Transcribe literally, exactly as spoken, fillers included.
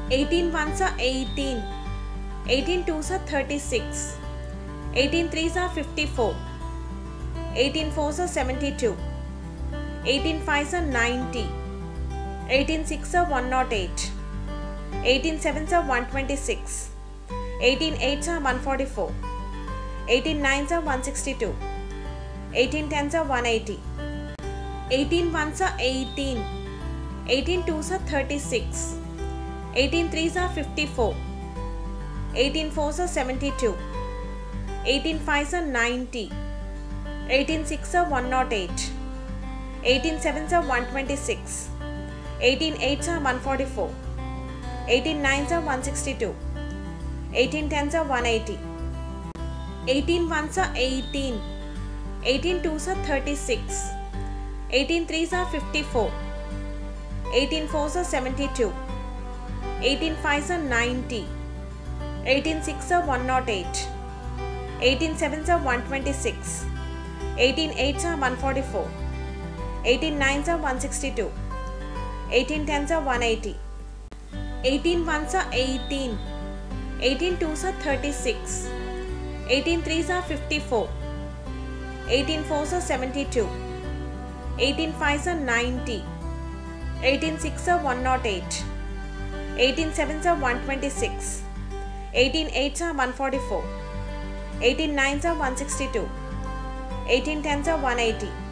eighteen ones are eighteen, eighteen twos are thirty-six, eighteen threes are fifty-four, eighteen fours are seventy-two, eighteen fives are ninety, eighteen sixes are one oh eight, eighteen sevens are one twenty-six, eighteen eights are one forty-four, eighteen nines are one sixty-two, eighteen tens are one eighty, eighteen ones are eighteen, eighteen twos are thirty-six, eighteen threes are fifty-four, eighteen fours are seventy-two, eighteen fives are ninety, eighteen sixes are one oh eight, eighteen sevens are one twenty-six, eighteen eights are one forty-four, eighteen nines are one sixty-two, eighteen tens are one eighty, eighteen ones are eighteen, eighteen twos are thirty-six, eighteen threes are fifty-four, eighteen fours are seventy-two, eighteen fives are ninety, eighteen sixes are one oh eight, eighteen sevens are one twenty-six, eighteen eights are one forty-four, eighteen nines are one sixty-two, eighteen tens are one eighty, eighteen ones are eighteen, eighteen twos are thirty-six, eighteen threes are fifty-four, eighteen fours are seventy-two, eighteen fives are ninety, eighteen sixes are one oh eight, eighteen sevens are one twenty-six, eighteen eights are one forty-four, eighteen nines are one sixty-two, eighteen tens are one eighty,